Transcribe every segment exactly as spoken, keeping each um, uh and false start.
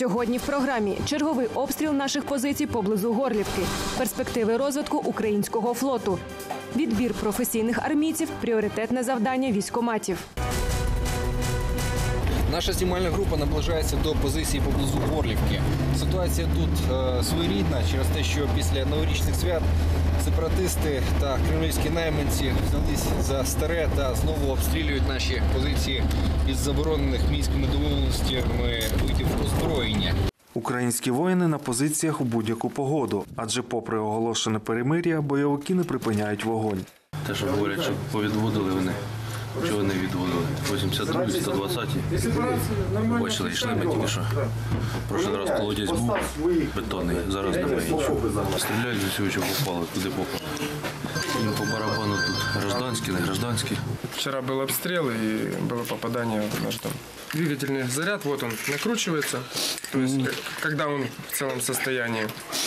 Сьогодні в програмі черговий обстріл наших позицій поблизу Горлівки, перспективи розвитку українського флоту, відбір професійних армійців – пріоритетне завдання військкоматів. Наша знімальна група наближається до позиції поблизу Горлівки. Ситуація тут е, своєрідна через те, що після новорічних свят сепаратисти та кремлівські найманці взялись за старе та знову обстрілюють наші позиції із заборонених мінськими домовленостями видів озброєння. Українські воїни на позиціях у будь-яку погоду, адже попри оголошене перемир'я, бойовики не припиняють вогонь. Те, що говорять, що повідводили вони. Чого не відводили? вісімдесят другий, сто двадцятий. Бачили, йшли ми тільки що. Прошлий раз колодязь був бетонний, зараз немає нічого. Стріляють з усього, що попало, куди попало. Їм по барабану тут гражданські, не гражданські. Вчера был обстрел и было попадание в наш дом. Двигательный заряд, вот он, накручивается. То есть, когда он в целом состоянии.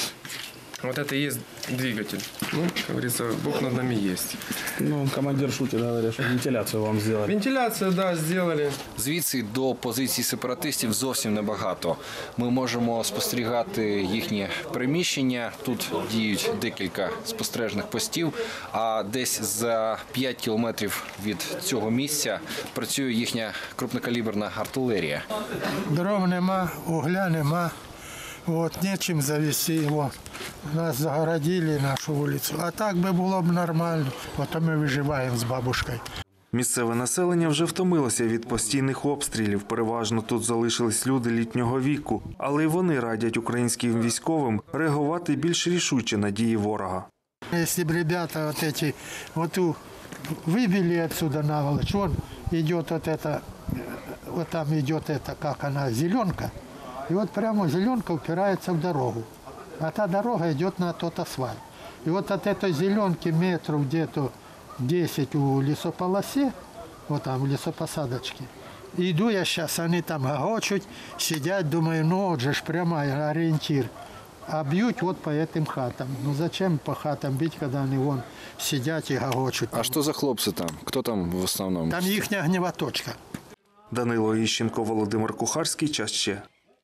Вот это и есть двигатель. Ну, как говорится, Бог над нами есть. Ну, командир шутит, говорит, что вентиляцию вам сделали. Вентиляцию, да, сделали. Звідси до позицій сепаратистів зовсім небагато. Ми можемо спостерігати їхні приміщення. Тут діють декілька спостережних постів, а десь за п'ять кілометрів від цього місця працює їхня крупнокаліберна артилерія. Дров нема, угля нема. Вот, нечем завести его. Нас загородили, нашу вулицю. А так би було б нормально. Ото ми виживаємо з бабушкою. Місцеве населення вже втомилося від постійних обстрілів. Переважно тут залишились люди літнього віку. Але й вони радять українським військовим реагувати більш рішуче на дії ворога. Якщо б ребята вот эти, вот ту выбили отсюда наволочь, вон идет вот это, вот там идет это, как она, зеленка. И вот прямо зеленка упирается в дорогу. А та дорога идет на тот асфальт. И вот от этой зеленки метров где-то десять у лесополосе, вот там в лесопосадочке. Иду я сейчас, они там гогочут, сидят, думаю, ну вот же ж прямо ориентир. А бьют вот по этим хатам. Ну зачем по хатам бить, когда они вон сидят и гогочут? А що за хлопці там? Хто там в основному? Там їхня огнева точка. Данило Іщенко, Володимир Кухарський. Час ще.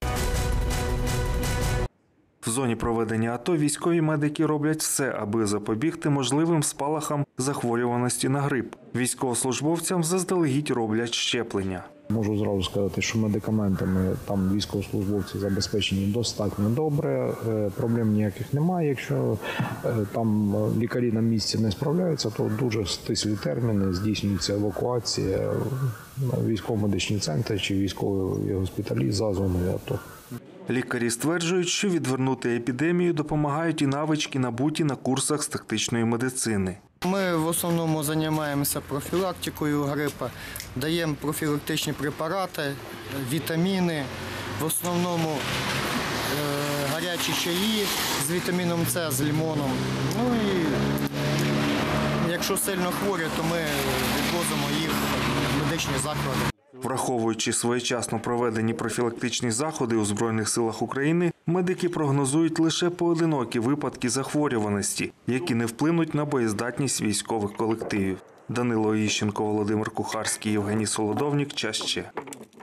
В зоні проведення АТО військові медики роблять все, аби запобігти можливим спалахам захворюваності на грип. Військовослужбовцям заздалегідь роблять щеплення. Можу зразу сказати, що медикаментами там військовослужбовці забезпечені достатньо добре, проблем ніяких немає. Якщо там лікарі на місці не справляються, то дуже стислі терміни, здійснюється евакуація в військово-медичні центри чи військові госпіталі за зоною АТО. Лікарі стверджують, що відвернути епідемію допомагають і навички, набуті на курсах з тактичної медицини. Ми в основному займаємося профілактикою грипу, даємо профілактичні препарати, вітаміни, в основному гарячі чаї з вітаміном С, з лимоном. Ну і якщо сильно хворі, то ми відвозимо їх в медичні заклади. Враховуючи своєчасно проведені профілактичні заходи у Збройних силах України, медики прогнозують лише поодинокі випадки захворюваності, які не вплинуть на боєздатність військових колективів. Данило Іщенко, Володимир Кухарський, Євгеній Солодовнік. Час ще.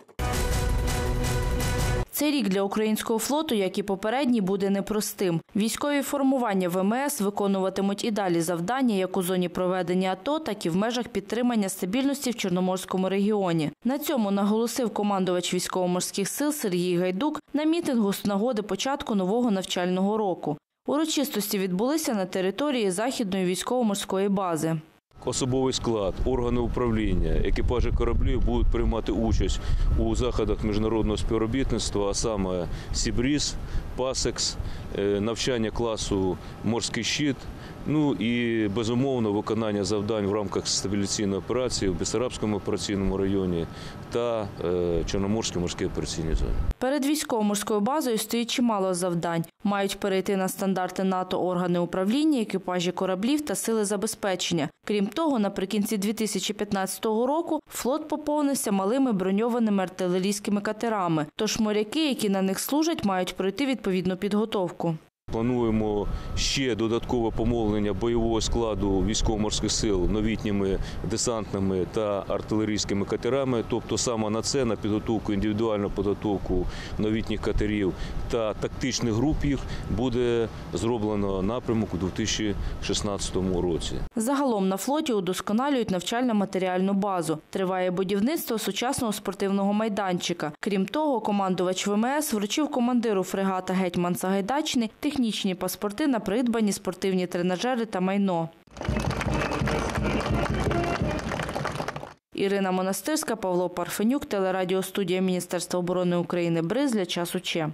Цей рік для українського флоту, як і попередній, буде непростим. Військові формування ВМС виконуватимуть і далі завдання як у зоні проведення АТО, так і в межах підтримання стабільності в Чорноморському регіоні. На цьому наголосив командувач військово-морських сил Сергій Гайдук на мітингу з нагоди початку нового навчального року. Урочистості відбулися на території Західної військово-морської бази. Особовий склад, органи управління, екіпажі кораблів будуть приймати участь у заходах міжнародного співробітництва, а саме Сібріз, Пасекс, навчання класу «Морський щит», ну і, безумовно, виконання завдань в рамках стабілізаційної операції в Бессарабському операційному районі та Чорноморській морській операційній зоні. Перед військово-морською базою стоїть чимало завдань. Мають перейти на стандарти НАТО органи управління, екіпажі кораблів та сили забезпечення. Крім того, наприкінці дві тисячі п'ятнадцятого року флот поповнився малими броньованими артилерійськими катерами. Тож моряки, які на них служать, мають пройти відповідну підготовку. Плануємо ще додаткове помолення бойового складу військово-морських сил новітніми десантними та артилерійськими катерами. Тобто саме на це, на підготовку, індивідуальну підготовку новітніх катерів та тактичних груп їх буде зроблено напрямок у дві тисячі шістнадцятому році. Загалом на флоті удосконалюють навчально-матеріальну базу. Триває будівництво сучасного спортивного майданчика. Крім того, командувач ВМС вручив командиру фрегата «Гетьман Сагайдачний» технічні паспорти на придбані спортивні тренажери та майно. Ірина Монастирська, Павло Парфенюк, телерадіостудія Міністерства оборони України «Бриз» для часу Че.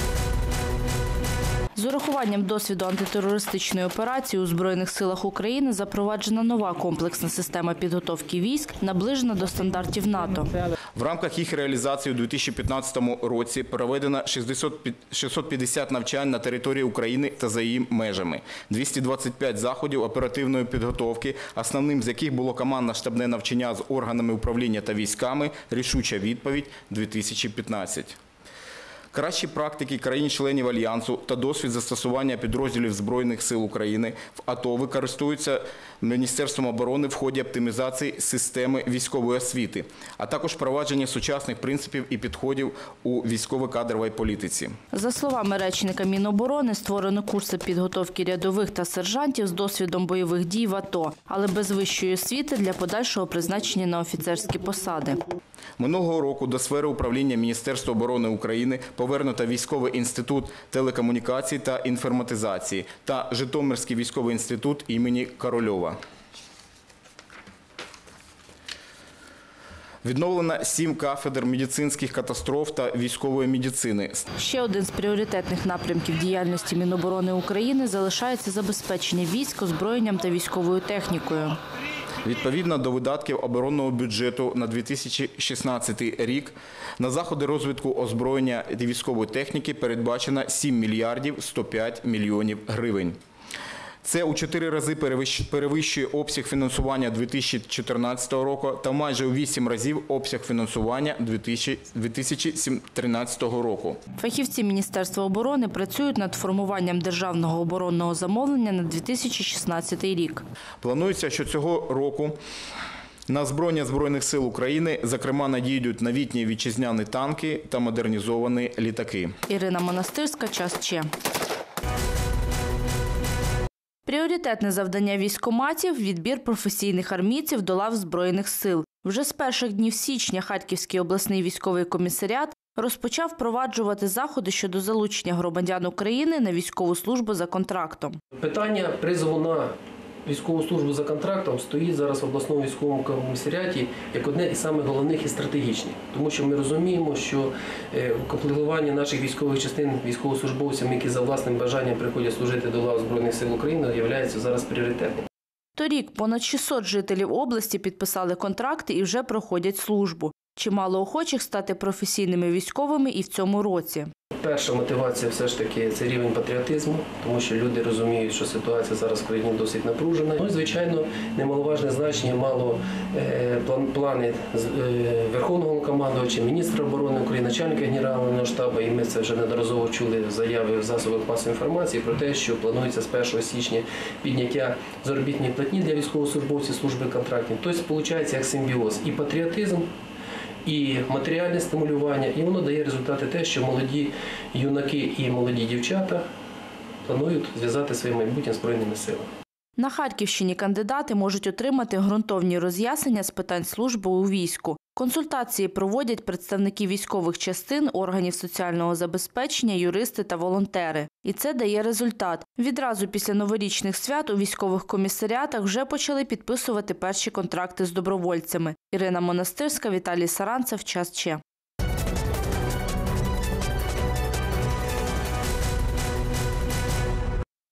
З урахуванням досвіду антитерористичної операції у Збройних силах України запроваджена нова комплексна система підготовки військ, наближена до стандартів НАТО. В рамках їх реалізації у дві тисячі п'ятнадцятому році проведено шістсот п'ятдесят навчань на території України та за її межами, двісті двадцять п'ять заходів оперативної підготовки, основним з яких було командно-штабне навчання з органами управління та військами, рішуча відповідь дві тисячі п'ятнадцять. Кращі практики країн-членів Альянсу та досвід застосування підрозділів Збройних сил України в АТО використовуються Міністерством оборони в ході оптимізації системи військової освіти, а також впровадження сучасних принципів і підходів у військово-кадровій політиці. За словами речника Міноборони, створено курси підготовки рядових та сержантів з досвідом бойових дій в АТО, але без вищої освіти для подальшого призначення на офіцерські посади. Минулого року до сфери управління Міністерства оборони України повернуто Військовий інститут телекомунікацій та інформатизації та Житомирський військовий інститут імені Корольова. Відновлено сім кафедр медицинських катастроф та військової медицини. Ще один з пріоритетних напрямків діяльності Міноборони України залишається забезпечення військ озброєнням та військовою технікою. Відповідно до видатків оборонного бюджету на дві тисячі шістнадцятий рік на заходи розвитку озброєння та військової техніки передбачено сім мільярдів сто п'ять мільйонів гривень. Це у чотири рази перевищує обсяг фінансування дві тисячі чотирнадцятого року та майже у вісім разів обсяг фінансування дві тисячі тринадцятого року. Фахівці Міністерства оборони працюють над формуванням державного оборонного замовлення на дві тисячі шістнадцятий рік. Планується, що цього року на озброєння Збройних сил України, зокрема, надійдуть новітні вітчизняні танки та модернізовані літаки. Ірина Монастирська, час Че. Пріоритетне завдання військкоматів – відбір професійних армійців до лав Збройних сил. Вже з перших днів січня Харківський обласний військовий комісаріат розпочав впроваджувати заходи щодо залучення громадян України на військову службу за контрактом. Питання призову на військову службу за контрактом стоїть зараз в обласному військовому комісаріаті як одне із самих головних і стратегічних. Тому що ми розуміємо, що комплектування наших військових частин військовослужбовцям, які за власним бажанням приходять служити до лав Збройних сил України, є зараз пріоритетним. Торік понад шістсот жителів області підписали контракти і вже проходять службу. Чимало охочих стати професійними військовими і в цьому році. Перша мотивація все ж таки – це рівень патріотизму, тому що люди розуміють, що ситуація зараз в країні досить напружена. Ну і, звичайно, немаловажне значення мало е, план, плани е, Верховного командувача, міністра оборони України, начальника Генерального штабу, і ми це вже неодноразово чули заяви в засобах масової інформації про те, що планується з першого січня підняття заробітної платні для військовослужбовців служби контрактів. Тобто, виходить як симбіоз і патріотизм, і матеріальне стимулювання, і воно дає результати те, що молоді юнаки і молоді дівчата планують зв'язати своє майбутнє Збройними силами. На Харківщині кандидати можуть отримати ґрунтовні роз'яснення з питань служби у війську. Консультації проводять представники військових частин, органів соціального забезпечення, юристи та волонтери. І це дає результат. Відразу після новорічних свят у військових комісаріатах вже почали підписувати перші контракти з добровольцями. Ірина Монастирська, Віталій Саранцев, час Че.